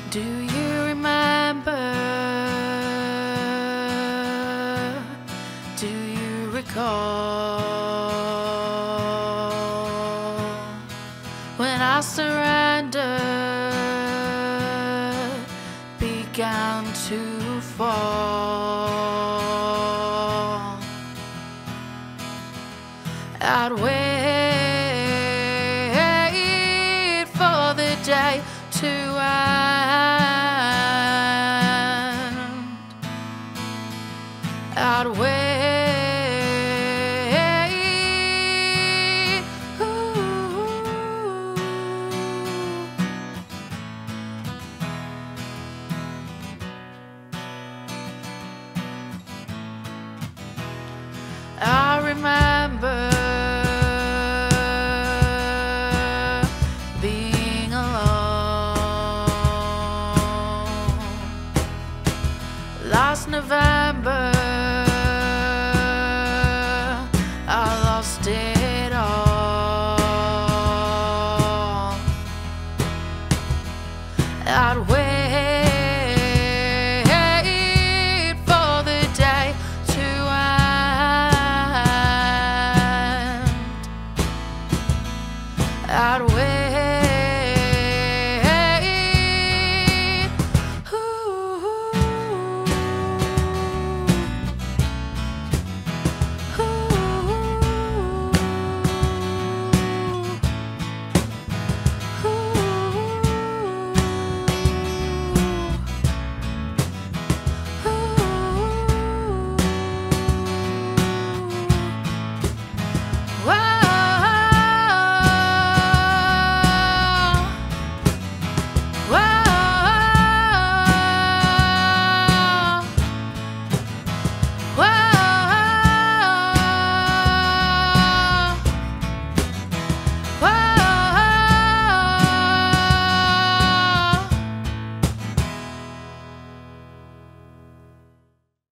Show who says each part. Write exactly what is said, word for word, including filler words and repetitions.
Speaker 1: Do you remember? Do you recall when I surrendered, began to fall? I'd wait for the day to end. I'd wait. Ooh. I remember being alone last November.